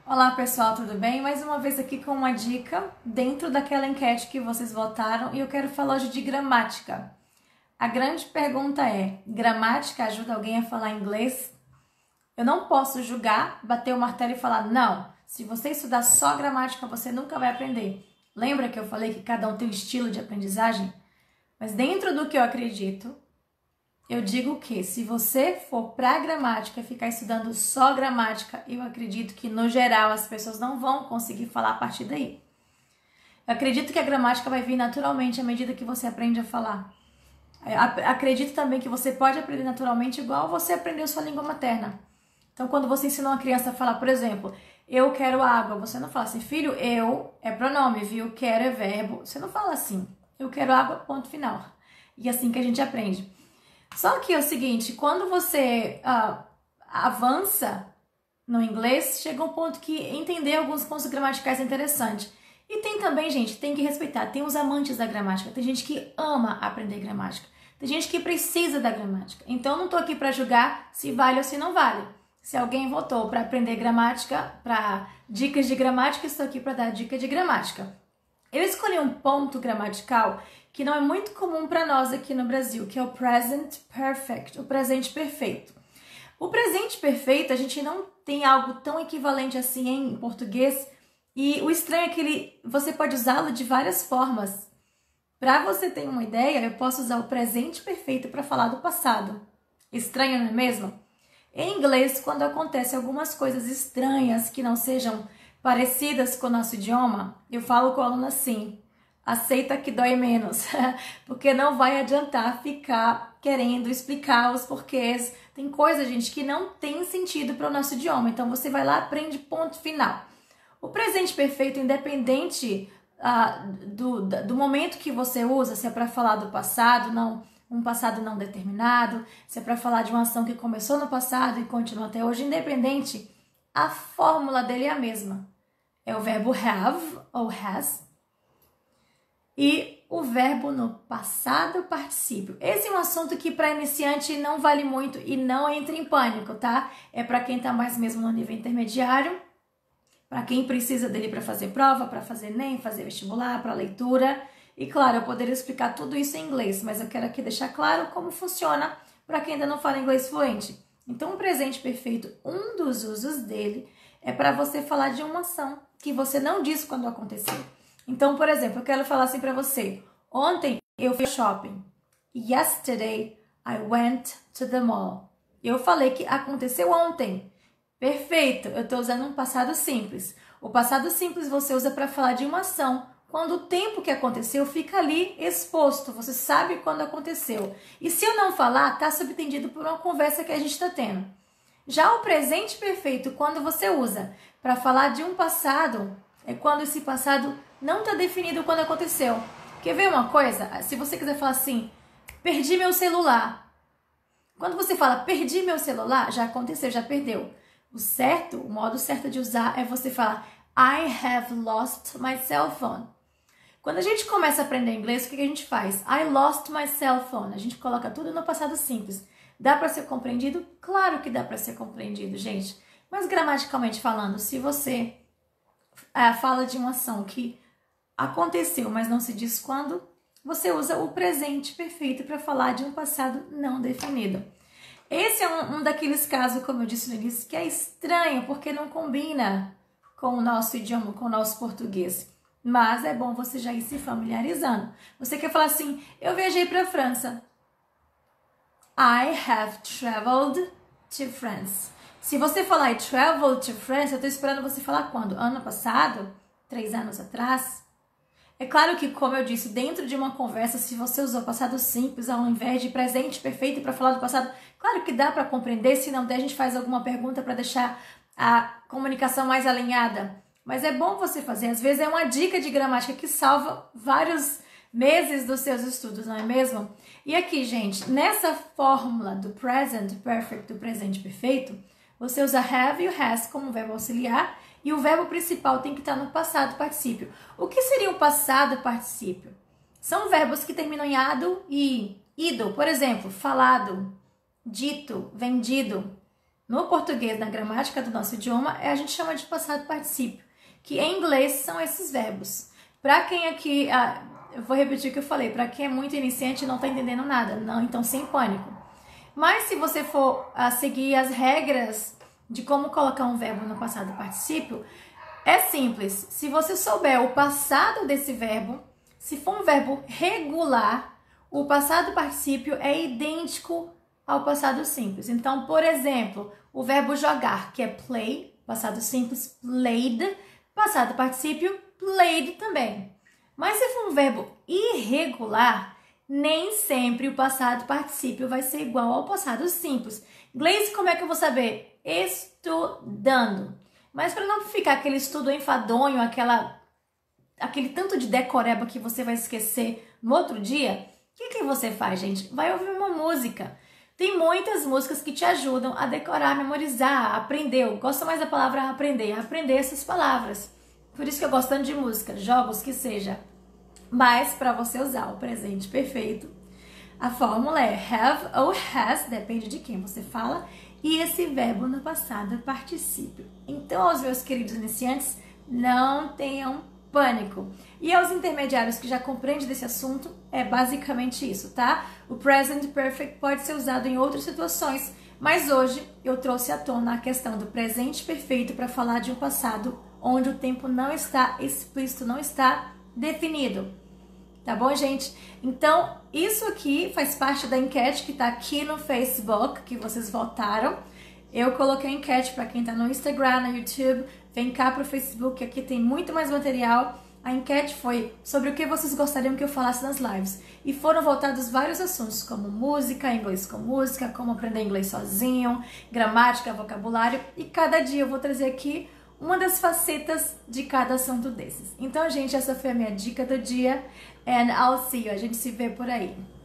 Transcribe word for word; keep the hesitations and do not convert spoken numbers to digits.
Olá pessoal, tudo bem? Mais uma vez aqui com uma dica dentro daquela enquete que vocês votaram e eu quero falar hoje de gramática. A grande pergunta é, gramática ajuda alguém a falar inglês? Eu não posso julgar, bater o martelo e falar, não, se você estudar só gramática você nunca vai aprender. Lembra que eu falei que cada um tem um estilo de aprendizagem? Mas dentro do que eu acredito, eu digo que se você for para gramática e ficar estudando só gramática, eu acredito que no geral as pessoas não vão conseguir falar a partir daí. Eu acredito que a gramática vai vir naturalmente à medida que você aprende a falar. Eu acredito também que você pode aprender naturalmente igual você aprendeu sua língua materna. Então quando você ensina uma criança a falar, por exemplo, eu quero água, você não fala assim, filho, eu é pronome, viu? Quero é verbo. Você não fala assim, eu quero água, ponto final. E é assim que a gente aprende. Só que é o seguinte, quando você uh, avança no inglês, chega um ponto que entender alguns pontos gramaticais é interessante. E tem também, gente, tem que respeitar, tem os amantes da gramática, tem gente que ama aprender gramática, tem gente que precisa da gramática. Então eu não tô aqui para julgar se vale ou se não vale. Se alguém votou para aprender gramática, para dicas de gramática, estou aqui para dar dica de gramática. Eu escolhi um ponto gramatical que não é muito comum para nós aqui no Brasil, que é o present perfect, o presente perfeito. O presente perfeito, a gente não tem algo tão equivalente assim em português, e o estranho é que ele, você pode usá-lo de várias formas. Para você ter uma ideia, eu posso usar o presente perfeito para falar do passado. Estranho, não é mesmo? Em inglês, quando acontecem algumas coisas estranhas que não sejam parecidas com o nosso idioma, eu falo com o aluno assim, aceita que dói menos, porque não vai adiantar ficar querendo explicar os porquês. Tem coisa, gente, que não tem sentido para o nosso idioma, então você vai lá e aprende ponto final. O presente perfeito, independente uh, do, do momento que você usa, se é para falar do passado, não, um passado não determinado, se é para falar de uma ação que começou no passado e continua até hoje, independente, a fórmula dele é a mesma. É o verbo have ou has e o verbo no passado particípio. Esse é um assunto que para iniciante não vale muito e não entre em pânico, tá? É para quem está mais mesmo no nível intermediário, para quem precisa dele para fazer prova, para fazer ENEM, fazer vestibular, para leitura. E claro, eu poderia explicar tudo isso em inglês, mas eu quero aqui deixar claro como funciona para quem ainda não fala inglês fluente. Então, o presente perfeito, um dos usos dele é para você falar de uma ação que você não disse quando aconteceu. Então, por exemplo, eu quero falar assim para você. Ontem eu fui ao shopping. Yesterday I went to the mall. Eu falei que aconteceu ontem. Perfeito, eu estou usando um passado simples. O passado simples você usa para falar de uma ação. Quando o tempo que aconteceu fica ali exposto, você sabe quando aconteceu. E se eu não falar, está subentendido por uma conversa que a gente está tendo. Já o presente perfeito, quando você usa para falar de um passado, é quando esse passado não está definido quando aconteceu. Quer ver uma coisa? Se você quiser falar assim, perdi meu celular. Quando você fala perdi meu celular, já aconteceu, já perdeu. O certo, o modo certo de usar é você falar I have lost my cell phone. Quando a gente começa a aprender inglês, o que a gente faz? I lost my cell phone. A gente coloca tudo no passado simples. Dá para ser compreendido? Claro que dá para ser compreendido, gente. Mas gramaticalmente falando, se você é, fala de uma ação que aconteceu, mas não se diz quando, você usa o presente perfeito para falar de um passado não definido. Esse é um, um daqueles casos, como eu disse no início, que é estranho, porque não combina com o nosso idioma, com o nosso português. Mas é bom você já ir se familiarizando. Você quer falar assim, eu viajei para a França. I have traveled to France. Se você falar I traveled to France, eu estou esperando você falar quando? Ano passado? Três anos atrás? É claro que, como eu disse, dentro de uma conversa, se você usou passado simples ao invés de presente perfeito para falar do passado, claro que dá para compreender. Se não der, a gente faz alguma pergunta para deixar a comunicação mais alinhada. Mas é bom você fazer. Às vezes é uma dica de gramática que salva vários meses dos seus estudos, não é mesmo? E aqui, gente, nessa fórmula do present perfect, do presente perfeito, você usa have e o has como verbo auxiliar e o verbo principal tem que estar no passado particípio. O que seria o passado particípio? São verbos que terminam em ado e ido. Por exemplo, falado, dito, vendido. No português, na gramática do nosso idioma, a gente chama de passado particípio, que em inglês são esses verbos. Para quem aqui, ah, eu vou repetir o que eu falei, para quem é muito iniciante e não está entendendo nada, não, então sem pânico. Mas se você for ah, seguir as regras de como colocar um verbo no passado particípio, é simples. Se você souber o passado desse verbo, se for um verbo regular, o passado particípio é idêntico ao passado simples. Então, por exemplo, o verbo jogar, que é play, passado simples, played, passado particípio, played também. Mas se for um verbo irregular, nem sempre o passado particípio vai ser igual ao passado simples. Inglês, como é que eu vou saber? Estudando. Mas para não ficar aquele estudo enfadonho, aquela, aquele tanto de decoreba que você vai esquecer no outro dia, o que, que você faz, gente? Vai ouvir uma música. Tem muitas músicas que te ajudam a decorar, a memorizar, a aprender. Eu gosto mais da palavra aprender, a aprender essas palavras. Por isso que eu gosto tanto de música, jogos, que seja. Mas para você usar o presente perfeito, a fórmula é have ou has, depende de quem você fala, e esse verbo no passado particípio. Então, aos meus queridos iniciantes, não tenham pânico. E aos intermediários que já compreendem desse assunto, é basicamente isso, tá? O present perfect pode ser usado em outras situações, mas hoje eu trouxe à tona a questão do presente perfeito para falar de um passado onde o tempo não está explícito, não está definido. Tá bom, gente? Então, isso aqui faz parte da enquete que tá aqui no Facebook, que vocês votaram. Eu coloquei a enquete para quem tá no Instagram, no YouTube. Vem cá pro Facebook, aqui tem muito mais material. A enquete foi sobre o que vocês gostariam que eu falasse nas lives. E foram votados vários assuntos, como música, inglês com música, como aprender inglês sozinho, gramática, vocabulário. E cada dia eu vou trazer aqui uma das facetas de cada assunto desses. Então, gente, essa foi a minha dica do dia. And I'll see you. A gente se vê por aí.